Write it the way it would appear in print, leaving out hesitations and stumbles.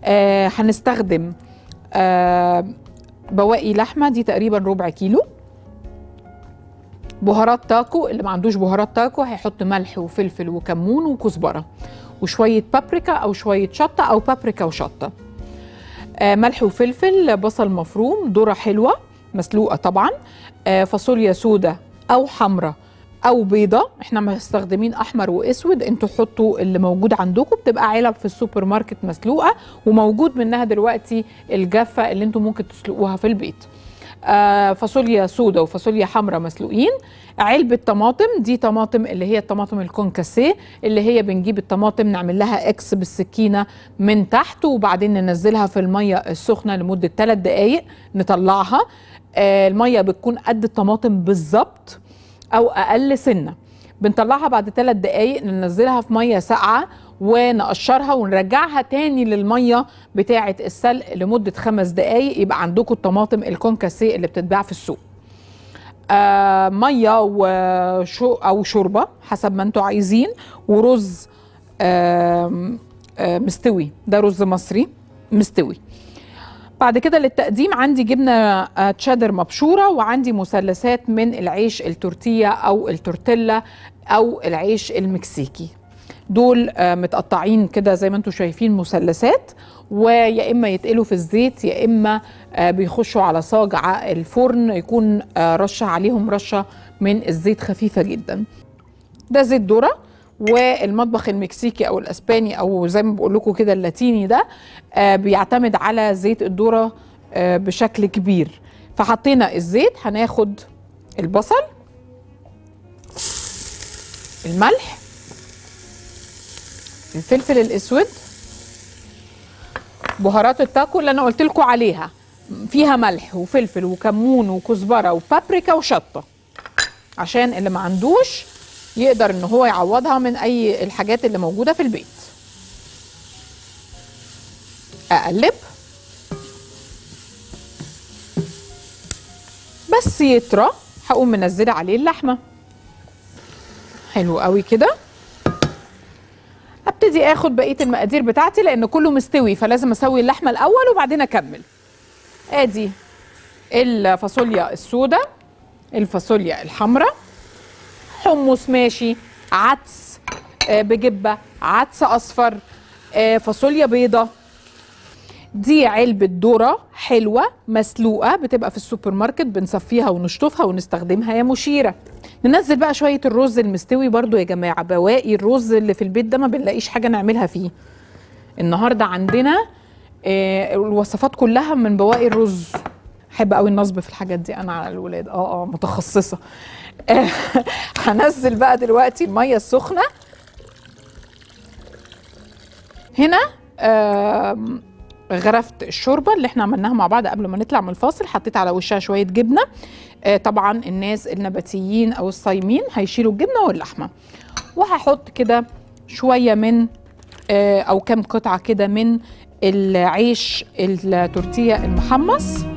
هنستخدم بواقي لحمه دي تقريبا ربع كيلو. بهارات تاكو، اللي ما عندوش بهارات تاكو هيحط ملح وفلفل وكمون وكزبره وشويه بابريكا او شويه شطه او بابريكا وشطه. ملح وفلفل، بصل مفروم، ذره حلوه مسلوقه طبعا، فاصوليا سودا او حمراء او بيضه، احنا مستخدمين احمر واسود، انتوا حطوا اللي موجود عندكم، بتبقى علب في السوبر ماركت مسلوقه وموجود منها دلوقتي الجافه اللي انتوا ممكن تسلقوها في البيت. فاصوليا سودا وفاصوليا حمراء مسلوقين. علبه طماطم، دي طماطم اللي هي الطماطم الكونكاسيه، اللي هي بنجيب الطماطم نعمل لها اكس بالسكينه من تحت وبعدين ننزلها في الميه السخنه لمده 3 دقائق نطلعها. الميه بتكون قد الطماطم بالظبط او اقل سنه، بنطلعها بعد 3 دقائق ننزلها في ميه ساقعه ونقشرها ونرجعها تاني للميه بتاعه السلق لمده 5 دقائق، يبقى عندكم الطماطم الكونكاسيه اللي بتتباع في السوق. ميه او شوربه حسب ما انتوا عايزين، ورز مستوي، ده رز مصري مستوي. بعد كده للتقديم عندي جبنه تشيدر مبشوره، وعندي مثلثات من العيش التورتيا او التورتيلا او العيش المكسيكي، دول متقطعين كده زي ما انتم شايفين مثلثات، ويا اما يتقلوا في الزيت يا اما بيخشوا على صاج الفرن يكون رشه عليهم رشه من الزيت خفيفه جدا. ده زيت ذره، والمطبخ المكسيكي او الاسباني او زي ما بقول لكم كده اللاتيني ده بيعتمد على زيت الذره بشكل كبير. فحطينا الزيت، هناخد البصل، الملح، الفلفل الاسود، بهارات التاكو اللي انا قلت لكم عليها، فيها ملح وفلفل وكمون وكزبره وبابريكا وشطه، عشان اللي ما عندوش يقدر ان هو يعوضها من اي الحاجات اللي موجوده في البيت. اقلب بس يطرى، هقوم منزله عليه اللحمه. حلو قوي كده. ابتدي اخد بقيه المقادير بتاعتي لان كله مستوي، فلازم اسوي اللحمه الاول وبعدين اكمل. ادي الفاصوليا السوداء، الفاصوليا الحمراء، حمص ماشي، عدس بجبه، عدس اصفر، فاصوليا بيضه. دي علبه ذره حلوه مسلوقه بتبقى في السوبر ماركت، بنصفيها ونشطفها ونستخدمها يا مشيره. ننزل بقى شويه الرز المستوي برضو يا جماعه، بواقي الرز اللي في البيت ده ما بنلاقيش حاجه نعملها فيه. النهارده عندنا الوصفات كلها من بواقي الرز. احب قوي النصب في الحاجات دي انا على الولاد، متخصصه. هنزل بقى دلوقتي الميه السخنه هنا. غرفت الشوربه اللي احنا عملناها مع بعض قبل ما نطلع من الفاصل، حطيت على وشها شويه جبنه. طبعا الناس النباتيين او الصايمين هيشيلوا الجبنه واللحمه. وهحط كده شويه من او كام قطعه كده من العيش التورتيه المحمص.